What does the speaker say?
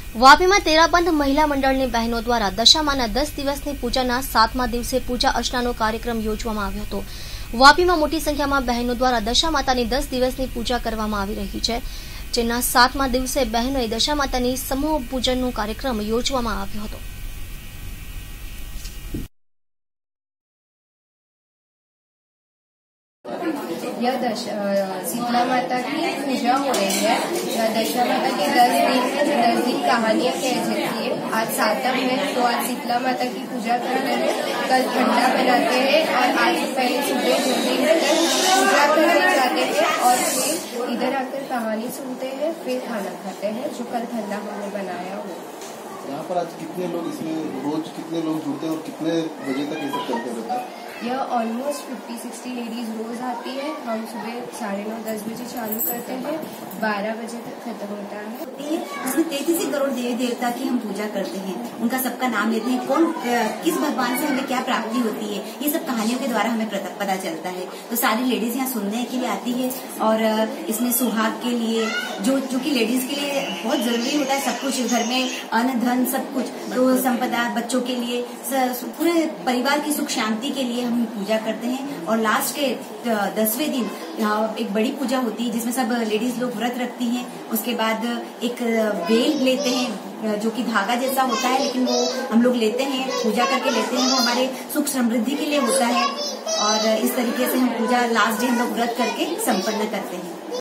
વાપીમાં તેરાબંધ મહિલા મંડળની બહેનો દ્વારા દશામાના 10 દિવસની પૂજાના 7મા દિવસે પૂજા અર્ચનાનો કાર્યક્રમ યોજવામાં આવ્યો હતો। વાપીમાં મોટી સંખ્યામાં બહેનો દ્વારા દશામાતાની 10 દિવસની પૂજા કરવામાં આવી રહી છે, જેના 7મા દિવસે બહેનોએ દશામાતાની સમૂહ પૂજનનો કાર્યક્રમ યોજવામાં આવ્યો હતો। यह शीतला माता की पूजा हो रही है। दशा माता के 10 दिन में जो 10 दिन कहानियाँ कह जाती है। आज 7म है तो आज शीतला माता की पूजा करते हैं, कल ठंडा बनाते हैं और आज पहले सुबह जल्दी पूजा करने जाते हैं और फिर इधर आकर कहानी सुनते हैं, फिर खाना खाते हैं जो कल ठंडा हमने बनाया हो। यहाँ पर आज कितने लोग इसमें रोज कितने लोग जुड़ते हैं और कितने बजे तक ये सब चलते रहता है? यह ऑलमोस्ट 50-60 लेडीज रोज आती है। हम सुबह 9:30-10 बजे चालू करते हैं, 12 बजे तक खत्म होता है। इसमें 33 करोड़ देवी देवता की हम पूजा करते हैं, उनका सबका नाम लेते हैं, कौन किस भगवान से हमें क्या प्राप्ति होती है, ये सब कहानियों के द्वारा हमें पता चलता है। तो सारी लेडीज यहाँ सुनने के लिए आती है और इसमें सुहाग के लिए जो कि लेडीज के लिए बहुत जरूरी होता है, सब कुछ घर में अन्न धन सब कुछ, तो संपदा बच्चों के लिए पूरे परिवार की सुख शांति के लिए हम पूजा करते हैं। और लास्ट के 10वें दिन एक बड़ी पूजा होती है जिसमें सब लेडीज लोग व्रत रखती हैं। उसके बाद एक वेल लेते हैं जो कि धागा जैसा होता है, लेकिन वो हम लोग लेते हैं, पूजा करके लेते हैं, वो हमारे सुख समृद्धि के लिए होता है। और इस तरीके से हम पूजा लास्ट डे हम लोग व्रत करके संपन्न करते हैं।